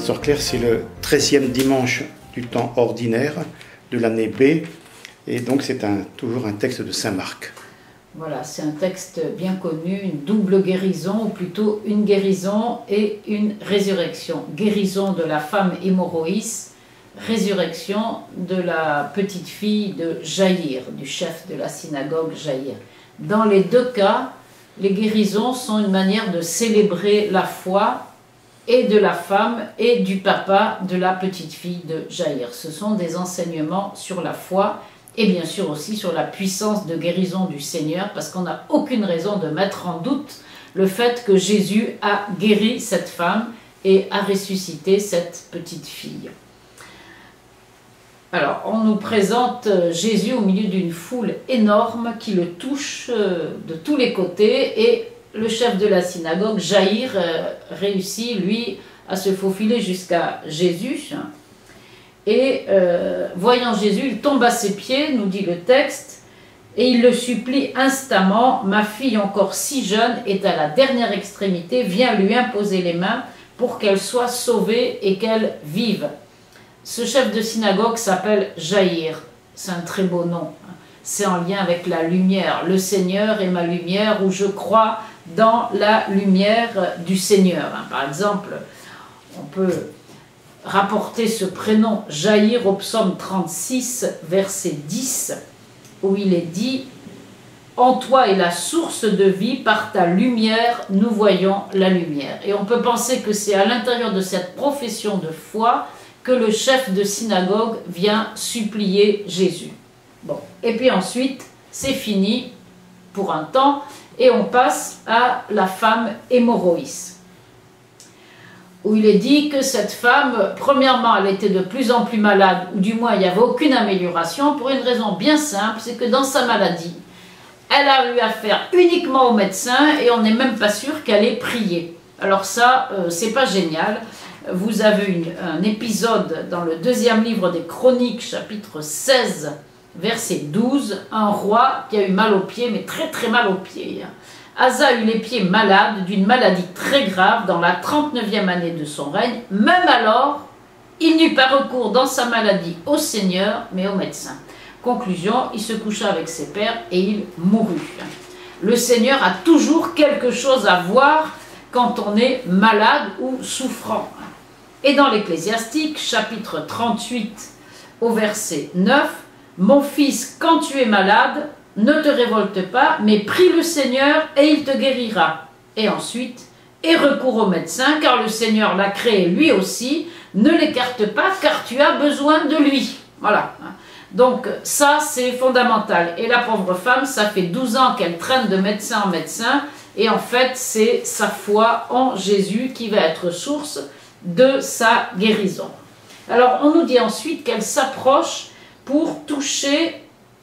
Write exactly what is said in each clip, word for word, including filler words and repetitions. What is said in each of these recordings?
Pasteur Claire, c'est le treizième dimanche du temps ordinaire de l'année B, et donc c'est un, toujours un texte de saint Marc. Voilà, c'est un texte bien connu, une double guérison, ou plutôt une guérison et une résurrection. Guérison de la femme hémorroïs, résurrection de la petite fille de Jaïr, du chef de la synagogue Jaïr. Dans les deux cas, les guérisons sont une manière de célébrer la foi et de la femme et du papa de la petite fille de Jaïr. Ce sont des enseignements sur la foi et bien sûr aussi sur la puissance de guérison du Seigneur, parce qu'on n'a aucune raison de mettre en doute le fait que Jésus a guéri cette femme et a ressuscité cette petite fille. Alors, on nous présente Jésus au milieu d'une foule énorme qui le touche de tous les côtés, et le chef de la synagogue, Jaïr, réussit, lui, à se faufiler jusqu'à Jésus. Et euh, voyant Jésus, il tombe à ses pieds, nous dit le texte, et il le supplie instamment. « Ma fille, encore si jeune, est à la dernière extrémité, viens lui imposer les mains pour qu'elle soit sauvée et qu'elle vive. » Ce chef de synagogue s'appelle Jaïr, c'est un très beau nom. C'est en lien avec la lumière. Le Seigneur est ma lumière, où je crois dans la lumière du Seigneur. Par exemple, on peut rapporter ce prénom Jaïr au psaume trente-six, verset dix, où il est dit « En toi est la source de vie, par ta lumière nous voyons la lumière ». Et on peut penser que c'est à l'intérieur de cette profession de foi que le chef de synagogue vient supplier Jésus. Bon, et puis ensuite, c'est fini pour un temps, et on passe à la femme hémorroïs, où il est dit que cette femme, premièrement, elle était de plus en plus malade, ou du moins il n'y avait aucune amélioration, pour une raison bien simple, c'est que dans sa maladie, elle a eu affaire uniquement au médecin, et on n'est même pas sûr qu'elle ait prié. Alors ça, euh, c'est pas génial. Vous avez une, un épisode dans le deuxième livre des Chroniques, chapitre seize, verset douze, un roi qui a eu mal aux pieds, mais très très mal aux pieds. Asa a eu les pieds malades d'une maladie très grave dans la trente-neuvième année de son règne. Même alors, il n'eut pas recours dans sa maladie au Seigneur, mais au médecin. Conclusion, il se coucha avec ses pères et il mourut. Le Seigneur a toujours quelque chose à voir quand on est malade ou souffrant. Et dans l'Ecclésiastique, chapitre trente-huit, au verset neuf, « Mon fils, quand tu es malade, ne te révolte pas, mais prie le Seigneur et il te guérira. » Et ensuite, « Et recours au médecin, car le Seigneur l'a créé lui aussi, ne l'écarte pas, car tu as besoin de lui. » Voilà. Donc ça, c'est fondamental. Et la pauvre femme, ça fait douze ans qu'elle traîne de médecin en médecin, et en fait, c'est sa foi en Jésus qui va être source de sa guérison. Alors, on nous dit ensuite qu'elle s'approche pour toucher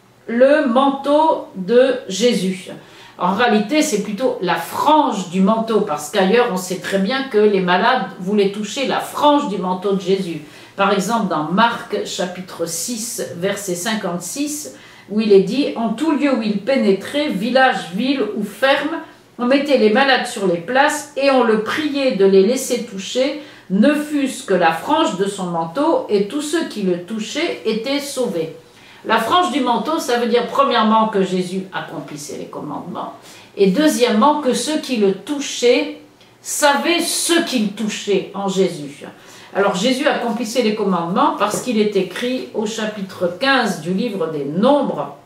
le manteau de Jésus. En réalité, c'est plutôt la frange du manteau, parce qu'ailleurs, on sait très bien que les malades voulaient toucher la frange du manteau de Jésus. Par exemple, dans Marc, chapitre six, verset cinquante-six, où il est dit « En tout lieu où il pénétrait, village, ville ou ferme, on mettait les malades sur les places et on le priait de les laisser toucher, ne fût-ce que la frange de son manteau, et tous ceux qui le touchaient étaient sauvés. » La frange du manteau, ça veut dire premièrement que Jésus accomplissait les commandements, et deuxièmement que ceux qui le touchaient savaient ce qu'il touchait en Jésus. Alors Jésus accomplissait les commandements parce qu'il est écrit au chapitre quinze du livre des Nombres,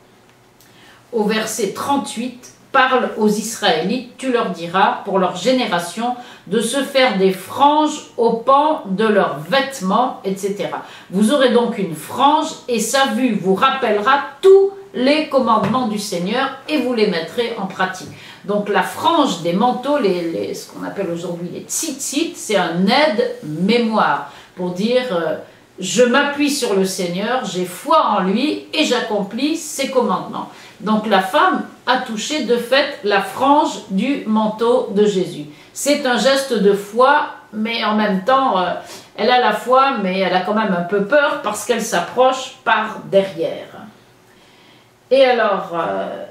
au verset trente-huit, « Parle aux Israélites, tu leur diras, pour leur génération, de se faire des franges au pan de leurs vêtements, et cetera. Vous aurez donc une frange, et sa vue vous rappellera tous les commandements du Seigneur, et vous les mettrez en pratique. » Donc la frange des manteaux, les, les, ce qu'on appelle aujourd'hui les tzitzit, c'est un aide-mémoire, pour dire euh, « Je m'appuie sur le Seigneur, j'ai foi en lui, et j'accomplis ses commandements. » Donc la femme a touché de fait la frange du manteau de Jésus. C'est un geste de foi, mais en même temps, euh, elle a la foi, mais elle a quand même un peu peur parce qu'elle s'approche par derrière. Et alors, euh,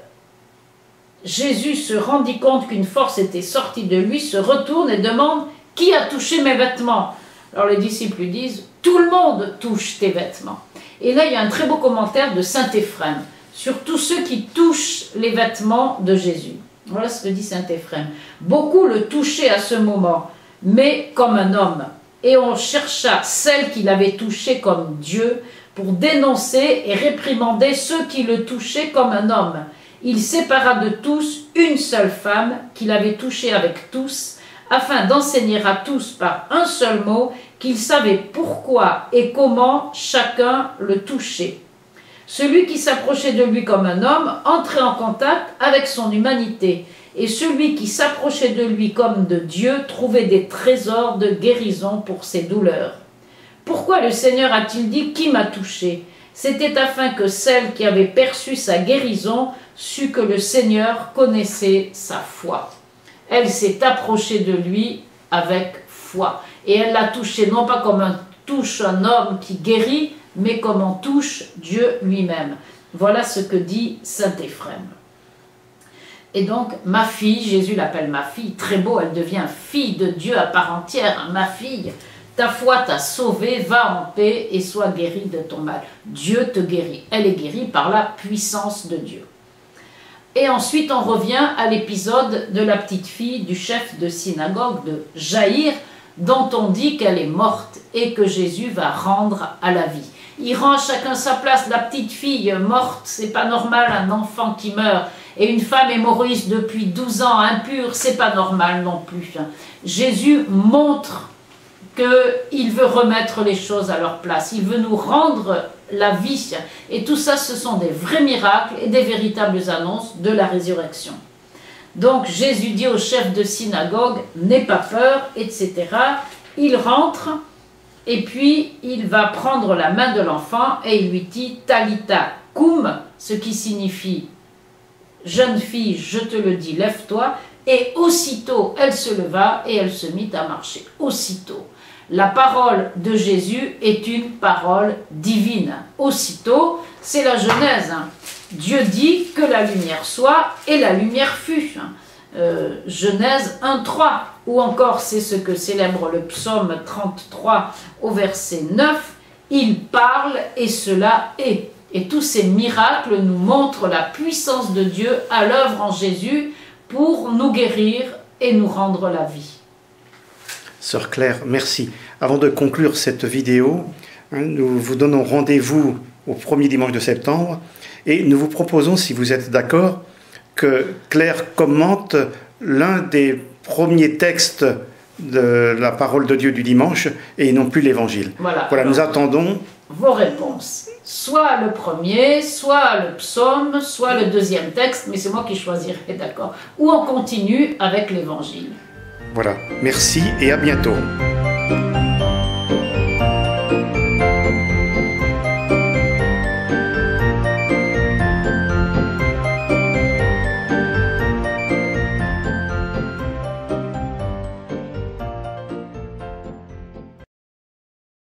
Jésus se rendit compte qu'une force était sortie de lui, se retourne et demande « Qui a touché mes vêtements ?» Alors les disciples lui disent, tout le monde touche tes vêtements. Et là, il y a un très beau commentaire de saint Éphrem sur tous ceux qui touchent les vêtements de Jésus. Voilà ce que dit saint Éphrem. Beaucoup le touchaient à ce moment, mais comme un homme. Et on chercha celle qu'il avait touchée comme Dieu pour dénoncer et réprimander ceux qui le touchaient comme un homme. Il sépara de tous une seule femme qu'il avait touchée avec tous, afin d'enseigner à tous par un seul mot qu'ils savaient pourquoi et comment chacun le touchait. Celui qui s'approchait de lui comme un homme entrait en contact avec son humanité, et celui qui s'approchait de lui comme de Dieu trouvait des trésors de guérison pour ses douleurs. Pourquoi le Seigneur a-t-il dit « Qui m'a touché ?» C'était afin que celle qui avait perçu sa guérison sût que le Seigneur connaissait sa foi. Elle s'est approchée de lui avec foi. Et elle l'a touché non pas comme on touche un homme qui guérit, mais comme on touche Dieu lui-même. Voilà ce que dit saint Éphrem. Et donc, ma fille, Jésus l'appelle ma fille, très beau, elle devient fille de Dieu à part entière. Ma fille, ta foi t'a sauvée, va en paix et sois guérie de ton mal. Dieu te guérit. Elle est guérie par la puissance de Dieu. Et ensuite, on revient à l'épisode de la petite fille du chef de synagogue de Jaïr, dont on dit qu'elle est morte et que Jésus va rendre à la vie. Il rend chacun sa place. La petite fille morte, c'est pas normal, un enfant qui meurt. Et une femme hémorroïde depuis douze ans, impure, c'est pas normal non plus. Jésus montre qu'il veut remettre les choses à leur place. Il veut nous rendre la vie. Et tout ça, ce sont des vrais miracles et des véritables annonces de la résurrection. Donc Jésus dit au chef de synagogue, n'aie pas peur, et cetera. Il rentre et puis il va prendre la main de l'enfant et il lui dit Talitha koum, ce qui signifie jeune fille, je te le dis, lève-toi. Et aussitôt elle se leva et elle se mit à marcher. Aussitôt. La parole de Jésus est une parole divine. Aussitôt, c'est la Genèse. Dieu dit que la lumière soit et la lumière fut. Euh, Genèse un trois. Ou encore, c'est ce que célèbre le psaume trente-trois au verset neuf. Il parle et cela est. Et tous ces miracles nous montrent la puissance de Dieu à l'œuvre en Jésus pour nous guérir et nous rendre la vie. Sœur Claire, merci. Avant de conclure cette vidéo, hein, nous vous donnons rendez-vous au premier dimanche de septembre et nous vous proposons, si vous êtes d'accord, que Claire commente l'un des premiers textes de la parole de Dieu du dimanche et non plus l'évangile. Voilà, voilà nous attendons vos réponses. Soit le premier, soit le psaume, soit le deuxième texte, mais c'est moi qui choisirai, d'accord. Ou on continue avec l'évangile. Voilà, merci et à bientôt.